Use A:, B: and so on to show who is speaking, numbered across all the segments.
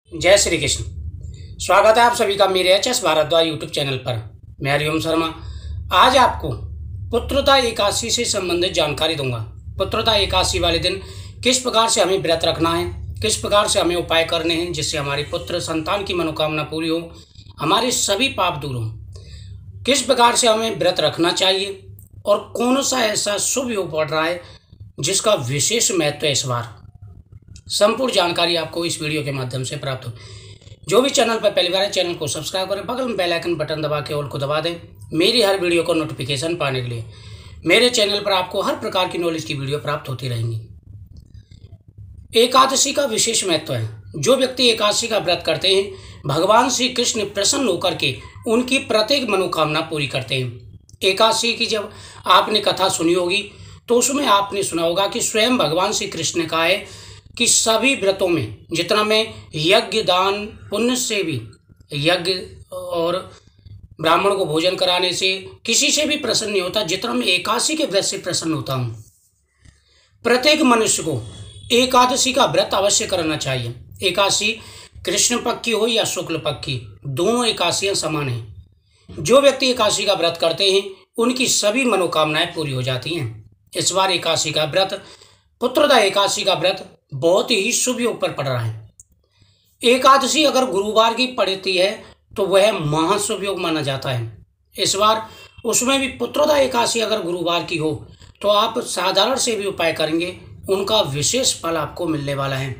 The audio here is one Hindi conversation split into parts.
A: जय श्री कृष्ण। स्वागत है आप सभी का मेरे H S Bhardwaj YouTube channel पर। मैं हरिओम शर्मा आज आपको पुत्रदा एकादशी से संबंधित जानकारी दूंगा। पुत्रदा एकादशी वाले दिन किस प्रकार से हमें व्रत रखना है, किस प्रकार से हमें उपाय करने हैं जिससे हमारी पुत्र संतान की मनोकामना पूरी हो, हमारे सभी पाप दूर हों, किस प्रकार से हमें व्रत रखना चाहिए और कौन सा ऐसा शुभ योग पड़ रहा है जिसका विशेष महत्व है। इस बार संपूर्ण जानकारी आपको इस वीडियो के माध्यम से प्राप्त हो। जो भी चैनल पर पहली बार है चैनल को सब्सक्राइब करें, बगल में बेल आइकन बटन दबा के ऑल को दबा दें मेरी हर वीडियो को नोटिफिकेशन पाने के लिए। मेरे चैनल पर आपको हर प्रकार की नॉलेज की वीडियो प्राप्त होती रहेंगी। एकादशी का विशेष महत्व है। जो व्यक्ति एकादशी का व्रत करते हैं भगवान श्री कृष्ण प्रसन्न होकर के उनकी प्रत्येक मनोकामना पूरी करते हैं। एकादशी की जब आपने कथा सुनी होगी तो उसमें आपने सुना होगा कि स्वयं भगवान श्री कृष्ण ने कहा है कि सभी व्रतों में जितना मैं यज्ञ दान पुण्य से भी, यज्ञ और ब्राह्मण को भोजन कराने से किसी से भी प्रसन्न नहीं होता, जितना मैं एकादशी के व्रत से प्रसन्न होता हूँ। प्रत्येक मनुष्य को एकादशी का व्रत अवश्य करना चाहिए। एकादशी कृष्ण पक्ष की हो या शुक्ल पक्ष की, दोनों एकादशियाँ समान हैं। जो व्यक्ति एकादशी का व्रत करते हैं उनकी सभी मनोकामनाएं पूरी हो जाती हैं। इस बार एकादशी का व्रत, पुत्रदा एकादशी का व्रत बहुत ही शुभ योग पर पड़ रहा है। एकादशी अगर गुरुवार की पड़ती है तो वह महाशुभ योग माना जाता है। इस बार उसमें भी पुत्रदा एकादशी अगर गुरुवार की हो तो आप साधारण से भी उपाय करेंगे, उनका विशेष फल आपको मिलने वाला है।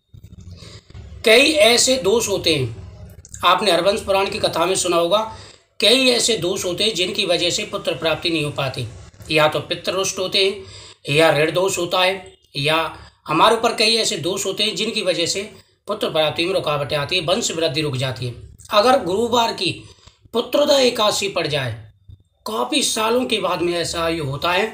A: कई ऐसे दोष होते हैं, आपने हरवंश पुराण की कथा में सुना होगा, कई ऐसे दोष होते हैं जिनकी वजह से पुत्र प्राप्ति नहीं हो पाती। या तो पितृरुष्ट होते हैं, या ऋण दोष होता है, या हमारे ऊपर कई ऐसे दोष होते हैं जिनकी वजह से पुत्र प्राप्ति में रुकावटें आती है, वंश वृद्धि रुक जाती है। अगर गुरुवार की पुत्रदा एकादशी पड़ जाए, काफ़ी सालों के बाद में ऐसा ये होता है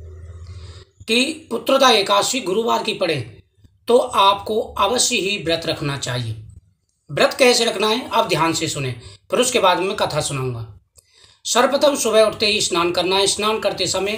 A: कि पुत्रदा एकादशी गुरुवार की पड़े तो आपको अवश्य ही व्रत रखना चाहिए। व्रत कैसे रखना है आप ध्यान से सुने, फिर उसके बाद में कथा सुनाऊंगा। सर्वप्रथम सुबह उठते ही स्नान करना है। स्नान करते समय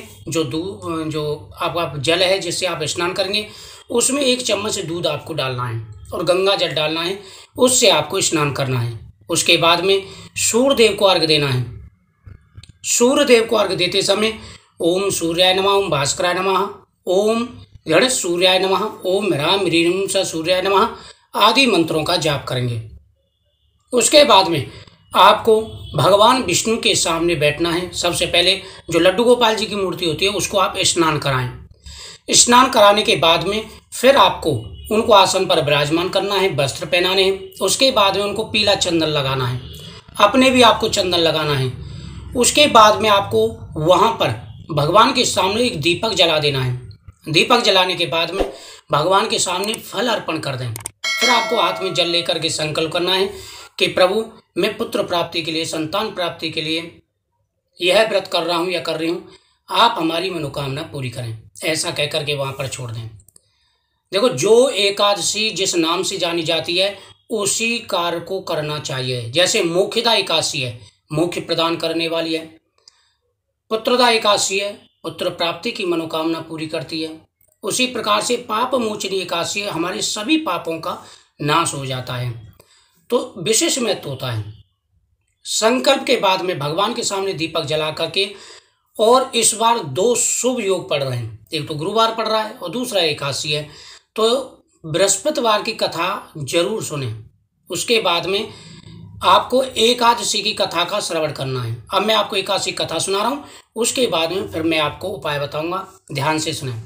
A: जो आपका जल है जिससे आप स्नान करेंगे उसमें 1 चम्मच दूध आपको डालना है और गंगा जल डालना है, उससे आपको स्नान करना है। उसके बाद में सूर्य देव को अर्घ्य देना है। सूर्य देव को अर्घ्य देते समय ओम सूर्याय नमः, ओम भास्कराय नमः, ओम गणेश सूर्याय नमः, ओम ह्राम ह्रीं स सूर्याय नमः आदि मंत्रों का जाप करेंगे। उसके बाद में आपको भगवान विष्णु के सामने बैठना है। सबसे पहले जो लड्डू गोपाल जी की मूर्ति होती है उसको आप स्नान कराएं। स्नान कराने के बाद में फिर आपको उनको आसन पर विराजमान करना है, वस्त्र पहनाने हैं। उसके बाद में उनको पीला चंदन लगाना है, अपने भी आपको चंदन लगाना है। उसके बाद में आपको वहाँ पर भगवान के सामने एक दीपक जला देना है। दीपक जलाने के बाद में भगवान के सामने फल अर्पण कर दें। फिर आपको हाथ में जल लेकर के संकल्प करना है कि प्रभु मैं पुत्र प्राप्ति के लिए, संतान प्राप्ति के लिए यह व्रत कर रहा हूँ या कर रही हूँ, आप हमारी मनोकामना पूरी करें। ऐसा कहकर के वहाँ पर छोड़ दें। देखो, जो एकादशी जिस नाम से जानी जाती है उसी कार्य को करना चाहिए। जैसे मोक्षदा एकादशी है, मोक्ष प्रदान करने वाली है। पुत्रदा एकादशी है, पुत्र प्राप्ति की मनोकामना पूरी करती है। उसी प्रकार से पाप मोचनी एकादशी है, हमारे सभी पापों का नाश हो जाता है। तो विशेष महत्व होता है। संकल्प के बाद में भगवान के सामने दीपक जला करके, और इस बार 2 शुभ योग पड़ रहे हैं, एक तो गुरुवार पड़ रहा है और दूसरा एकादशी है, तो बृहस्पतिवार की कथा जरूर सुने। उसके बाद में आपको एकादशी की कथा का श्रवण करना है। अब मैं आपको एकादशी कथा सुना रहा हूँ, उसके बाद में फिर मैं आपको उपाय बताऊंगा, ध्यान से सुने।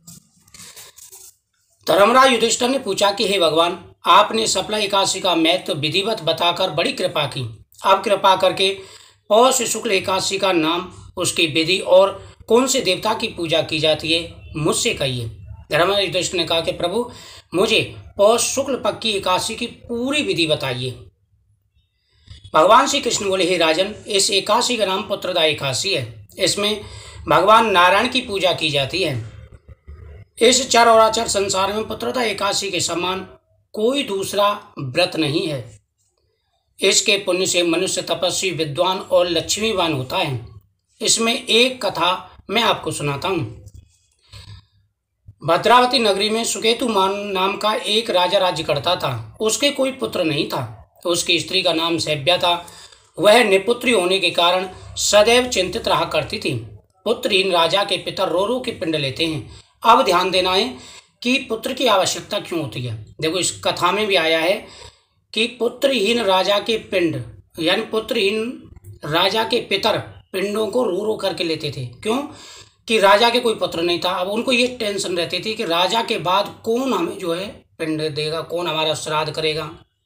A: धर्मराज युधिष्ठिर ने पूछा कि हे भगवान, आपने सफला एकादशी का महत्व विधिवत बताकर बड़ी कृपा की। अब कृपा करके पौष शुक्ल एकादशी का नाम, उसकी विधि और कौन से देवता की पूजा की जाती है मुझसे कहिए। धर्मराज युधिष्ठिर ने कहा कि प्रभु मुझे पौष शुक्ल पक्ष की एकादशी की पूरी विधि बताइए। भगवान श्री कृष्ण बोले, हे राजन, इस एकादशी का नाम पुत्रदा एकादशी है। इसमें भगवान नारायण की पूजा की जाती है। इस चर और अचर संसार में पुत्रदा एकादशी के समान कोई दूसरा व्रत नहीं है। इसके पुण्य से मनुष्य तपस्वी, विद्वान और लक्ष्मीवान होता है। इसमें एक कथा मैं आपको सुनाता हूँ। भद्रावती नगरी में सुकेतु मान नाम का एक राजा राज्य करता था। उसके कोई पुत्र नहीं था। उसकी स्त्री का नाम सैव्या था। वह निपुत्री होने के कारण सदैव चिंतित रहा करती थी। पुत्रहीन राजा के पिता रो रो के पिंड लेते हैं। अब ध्यान देना है कि पुत्र की आवश्यकता क्यों होती है। देखो, इस कथा में भी आया है कि पुत्रहीन राजा के पिंड, यानी पुत्रहीन राजा के पितर पिंडों को रो रो करके लेते थे। क्यों? कि राजा के कोई पुत्र नहीं था। अब उनको ये टेंशन रहती थी कि राजा के बाद कौन हमें जो है पिंड देगा, कौन हमारा श्राद्ध करेगा,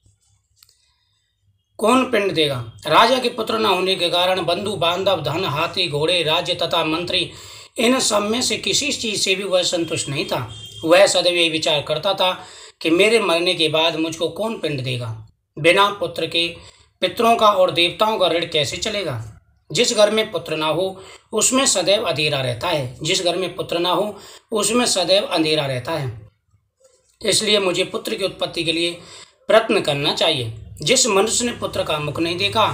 A: कौन पिंड देगा। राजा के पुत्र न होने के कारण बंधु बांधव, धन, हाथी, घोड़े, राज्य तथा मंत्री, इन सब में से किसी चीज से भी वह संतुष्ट नहीं था। वह सदैव यही विचार करता था कि मेरे मरने के बाद मुझको कौन पिंड देगा। बिना पुत्र के पितरों का और देवताओं का ऋण कैसे चलेगा। जिस घर में पुत्र ना हो उसमें सदैव अंधेरा रहता है। जिस घर में पुत्र ना हो उसमें सदैव अंधेरा रहता है। इसलिए मुझे पुत्र की उत्पत्ति के लिए प्रयत्न करना चाहिए। जिस मनुष्य ने पुत्र का मुख नहीं देखा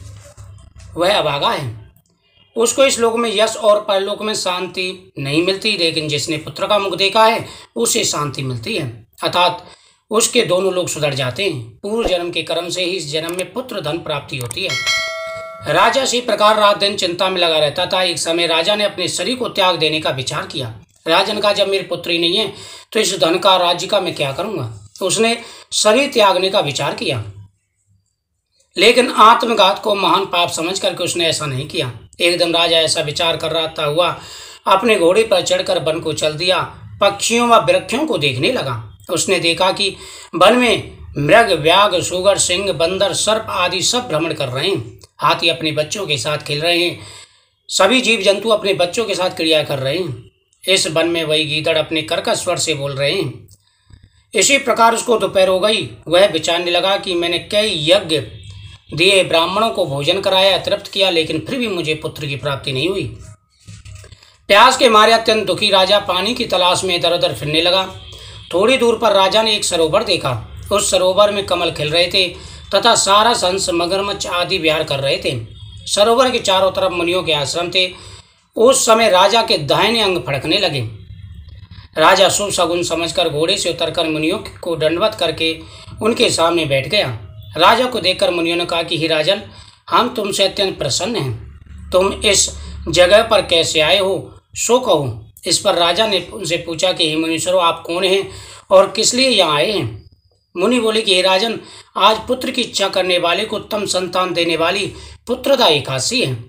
A: वह अभागा है। उसको इस लोक में यश और परलोक में शांति नहीं मिलती, लेकिन जिसने पुत्र का मुख देखा है उसे शांति मिलती है, अर्थात उसके दोनों लोग सुधर जाते हैं। पूर्व जन्म के कर्म से ही इस जन्म में पुत्र धन प्राप्ति होती है। राजा इसी प्रकार रात दिन चिंता में लगा रहता था। एक समय राजा ने अपने शरीर को त्याग देने का विचार किया। राजा ने कहा, जब मेरी पुत्री नहीं है तो इस धन का, राज्य का मैं क्या करूंगा। उसने शरीर त्यागने का विचार किया, लेकिन आत्मघात को महान पाप समझ करके उसने ऐसा नहीं किया। एक दिन राजा ऐसा विचार कर रहा हुआ अपने घोड़े पर चढ़कर वन को चल दिया। पक्षियों व वृक्षों को देखने लगा। उसने देखा कि वन में मृग, व्याघ, सुगर, सिंह, बंदर, सर्प आदि सब भ्रमण कर रहे हैं। हाथी अपने बच्चों के साथ खेल रहे हैं। सभी जीव जंतु अपने बच्चों के साथ क्रिया कर रहे हैं। इस वन में वही गीदड़ अपने कर्कश स्वर से बोल रहे हैं। इसी प्रकार उसको दोपहर हो गई। वह विचारने लगा कि मैंने कई यज्ञ दिए, ब्राह्मणों को भोजन कराया, तृप्त किया, लेकिन फिर भी मुझे पुत्र की प्राप्ति नहीं हुई। प्यास के मारे अत्यंत दुखी राजा पानी की तलाश में इधर उधर फिरने लगा। थोड़ी दूर पर राजा ने एक सरोवर देखा। उस सरोवर में कमल खिल रहे थे तथा सारस, हंस, मगरमच्छ आदि विहार कर रहे थे। सरोवर के चारों तरफ मुनियों के आश्रम थे। उस समय राजा के दाहिने अंग फड़कने लगे। राजा शुभ शगुन समझकर घोड़े से उतरकर मुनियों को दंडवत करके उनके सामने बैठ गया। राजा को देखकर मुनियों ने कहा कि हे राजन, हम तुमसे अत्यंत प्रसन्न हैं। तुम इस जगह पर कैसे आए हो, सो कहो। इस पर राजा ने उनसे पूछा कि हे मुनीश्वरों, आप कौन हैं और किस लिए यहाँ आए हैं। मुनि बोले कि हे राजन, आज पुत्र की इच्छा करने वाले को उत्तम संतान देने वाली पुत्रदा एकादशी है।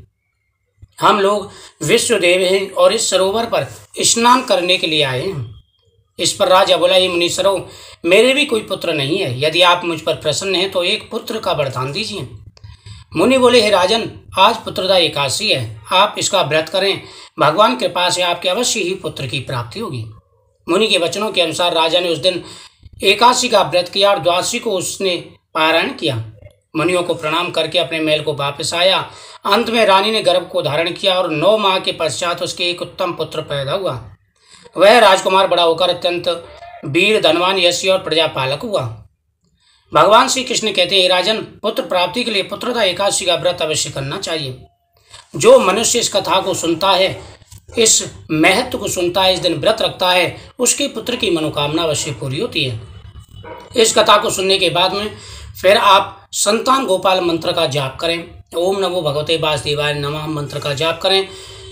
A: हम लोग विश्वदेव हैं और इस सरोवर पर स्नान करने के लिए आए हैं। इस पर राजा बोला, ये मुनीश्वरों, मेरे भी कोई पुत्र नहीं है। यदि आप मुझ पर प्रसन्न हैं तो एक पुत्र का वरदान दीजिए। मुनि बोले, हे राजन, आज पुत्रदा एकादशी है, आप इसका व्रत करें। भगवान कृपा से आपके अवश्य ही पुत्र की प्राप्ति होगी। मुनि के वचनों के अनुसार राजा ने उस दिन एकादशी का व्रत किया और द्वादशी को उसने पारायण किया। मुनियों को प्रणाम करके अपने महल को वापस आया। अंत में रानी ने गर्भ को धारण किया और 9 माह के पश्चात उसके एक उत्तम पुत्र पैदा हुआ। वह राजकुमार बड़ा होकर अत्यंत वीर, धनवान, यशी और प्रजापालक हुआ। भगवान श्री कृष्ण कहते हैं, राजन, पुत्र प्राप्ति के लिए पुत्रदा एकादशी का व्रत अवश्य करना चाहिए। जो मनुष्य इस कथा को सुनता है, इस महत्व को सुनता है, इस दिन व्रत रखता है, उसके पुत्र की मनोकामना अवश्य पूरी होती है। इस कथा को सुनने के बाद में फिर आप संतान गोपाल मंत्र का जाप करें। ओम नमो भगवते वासुदेवाय नमः मंत्र का जाप करें।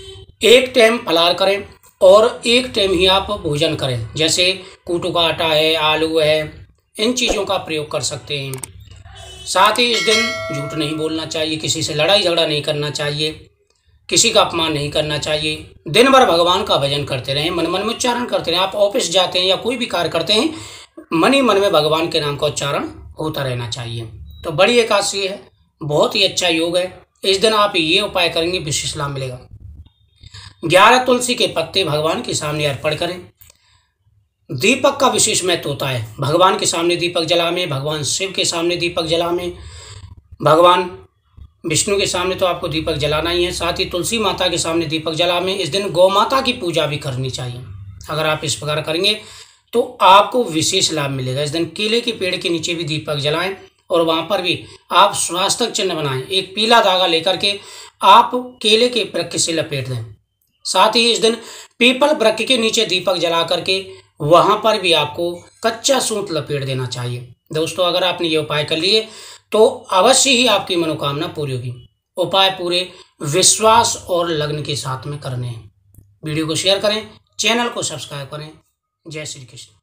A: एक टाइम फलाहार करें और एक टाइम ही आप भोजन करें। जैसे कूटू का आटा है, आलू है, इन चीज़ों का प्रयोग कर सकते हैं। साथ ही इस दिन झूठ नहीं बोलना चाहिए, किसी से लड़ाई झगड़ा नहीं करना चाहिए, किसी का अपमान नहीं करना चाहिए। दिन भर भगवान का भजन करते रहें, मन मन में उच्चारण करते रहें। आप ऑफिस जाते हैं या कोई भी कार्य करते हैं, मन ही मन में भगवान के नाम का उच्चारण होता रहना चाहिए। तो बड़ी एकादशी है, बहुत ही अच्छा योग है। इस दिन आप ये उपाय करेंगे, विशेष लाभ मिलेगा। 11 तुलसी के पत्ते भगवान के सामने अर्पण करें। दीपक का विशेष महत्व होता है। भगवान के सामने दीपक जला में, भगवान शिव के सामने दीपक जला में, भगवान विष्णु के सामने तो आपको दीपक जलाना ही है। साथ ही तुलसी माता के सामने दीपक जला में। इस दिन गौ माता की पूजा भी करनी चाहिए। अगर आप इस प्रकार करेंगे तो आपको विशेष लाभ मिलेगा। इस दिन केले के पेड़ के नीचे भी दीपक जलाएं और वहाँ पर भी आप स्वास्थ्य चिन्ह बनाएं। एक पीला धागा लेकर के आप केले के वृक्ष से लपेट दें। साथ ही इस दिन पीपल वृक्ष के नीचे दीपक जला करके वहां पर भी आपको कच्चा सूत लपेट देना चाहिए। दोस्तों, अगर आपने ये उपाय कर लिए तो अवश्य ही आपकी मनोकामना पूरी होगी। उपाय पूरे विश्वास और लगन के साथ में करने हैं। वीडियो को शेयर करें, चैनल को सब्सक्राइब करें। जय श्री कृष्ण।